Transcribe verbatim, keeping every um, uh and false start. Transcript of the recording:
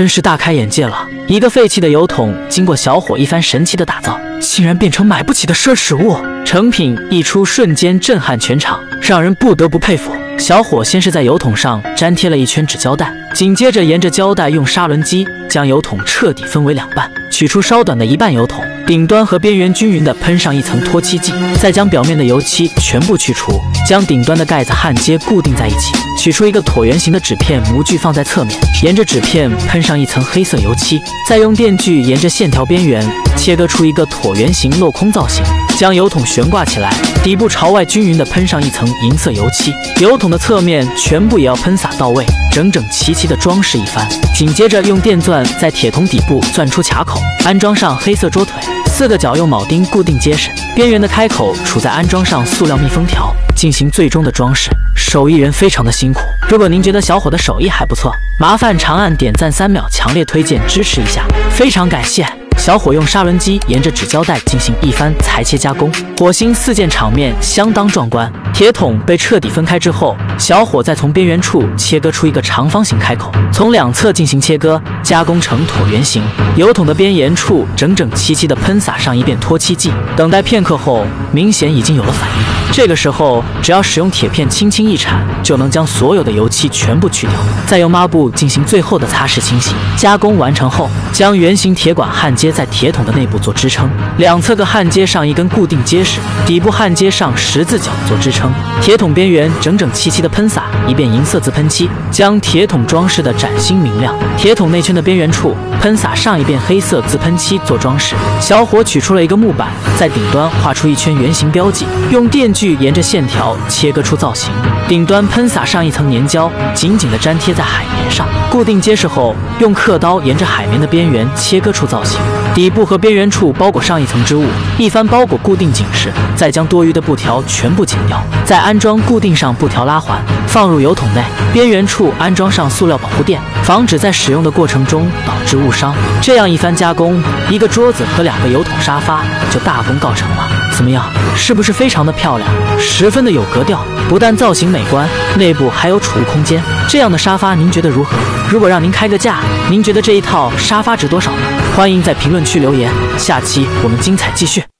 真是大开眼界了。一个废弃的油桶，经过小伙一番神奇的打造，竟然变成买不起的奢侈物。成品一出，瞬间震撼全场，让人不得不佩服。小伙先是在油桶上粘贴了一圈纸胶带，紧接着沿着胶带用砂轮机将油桶彻底分为两半，取出稍短的一半油桶，顶端和边缘均匀地喷上一层脱漆剂，再将表面的油漆全部去除，将顶端的盖子焊接固定在一起，取出一个椭圆形的纸片模具放在侧面，沿着纸片喷上一层黑色油漆，再用电锯沿着线条边缘切割出一个椭圆形镂空造型，将油桶悬挂起来，底部朝外均匀地喷上一层银色油漆，油桶的侧面全部也要喷洒到位，整整齐齐地装饰一番。紧接着用电钻在铁桶底部钻出卡口，安装上黑色桌腿，四个角用铆钉固定结实，边缘的开口处在安装上塑料密封条，进行最终的装饰。手艺人非常的辛苦。如果您觉得小伙的手艺还不错，麻烦长按点赞三秒，强烈推荐支持一下，非常感谢。小伙用砂轮机沿着纸胶带进行一番裁切加工，火星四溅，场面相当壮观。铁桶被彻底分开之后，小伙再从边缘处切割出一个长方形开口，从两侧进行切割，加工成椭圆形。油桶的边沿处整整齐齐地喷洒上一遍脱漆剂，等待片刻后，明显已经有了反应。这个时候，只要使用铁片轻轻一铲，就能将所有的油漆全部去掉，再用抹布进行最后的擦拭清洗。加工完成后，将圆形铁管焊接在铁桶的内部做支撑，两侧各焊接上一根固定结实，底部焊接上十字角做支撑。铁桶边缘整整齐齐地喷洒一遍银色自喷漆，将铁桶装饰得崭新明亮。铁桶内圈的边缘处喷洒上一遍黑色自喷漆做装饰。小伙取出了一个木板，在顶端画出一圈圆形标记，用电锯沿着线条切割出造型，顶端喷洒上一层粘胶，紧紧地粘贴在海绵上，固定结实后，用刻刀沿着海绵的边缘切割出造型，底部和边缘处包裹上一层织物，一番包裹固定紧实，再将多余的布条全部剪掉，再安装固定上布条拉环，放入油桶内，边缘处安装上塑料保护垫，防止在使用的过程中导致误伤。这样一番加工，一个桌子和两个油桶沙发就大功告成了。怎么样，是不是非常的漂亮，十分的有格调？不但造型美观，内部还有储物空间。这样的沙发您觉得如何？如果让您开个价，您觉得这一套沙发值多少呢？欢迎在评论区留言，下期我们精彩继续。